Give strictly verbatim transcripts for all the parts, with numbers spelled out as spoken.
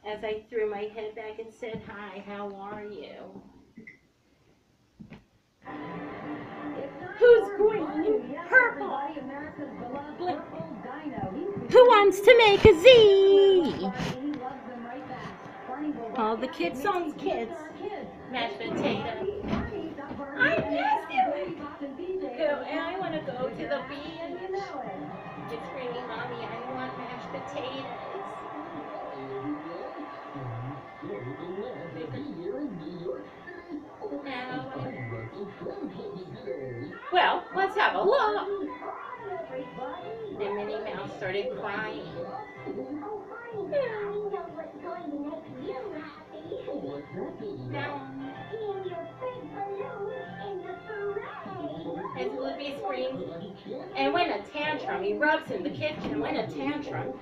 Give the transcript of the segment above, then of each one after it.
as I threw my head back and said, "Hi, how are you?" Who's green? Purple. Blue. Who wants to make a Z? All the kids songs, kids. Mashed potato. I missed it. Go, and I want to go to the beach. It's screaming, "Mommy, I want mashed potatoes." Now, well, let's have a look. Then Minnie Mouse started crying. Now, as Blippi screams and went a tantrum, he rubs in the kitchen, went a tantrum.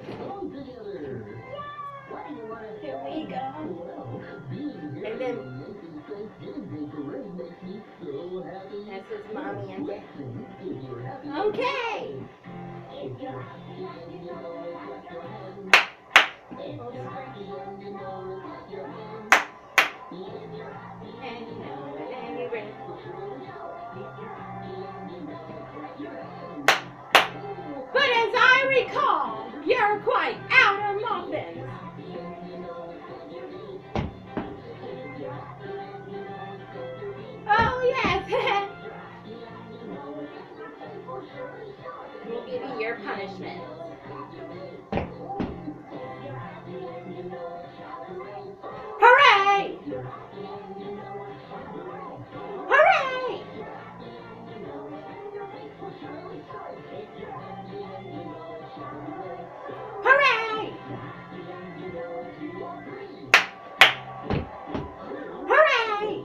Here we go. And then that's his mommy and dad. Okay. And you know it, and you ring. But as I recall, you're quite out of muffins. Oh, yes. We'll give you your punishment. Hooray! Hooray! Hooray! Hooray!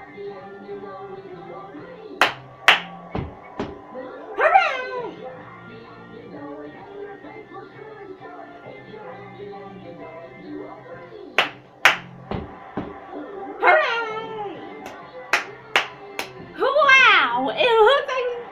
Hooray! Hooray! Wow! It looks like...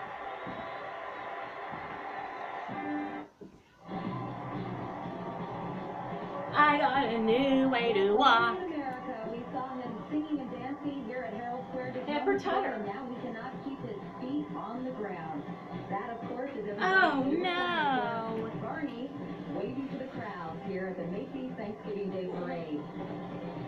I got a new way to walk. We saw him singing and dancing here at Herald Square. Pepper Tutter. Now he cannot keep his feet on the ground. That, of course, is Oh, no. Barney waving to the crowd here at the Macy's Thanksgiving Day Parade.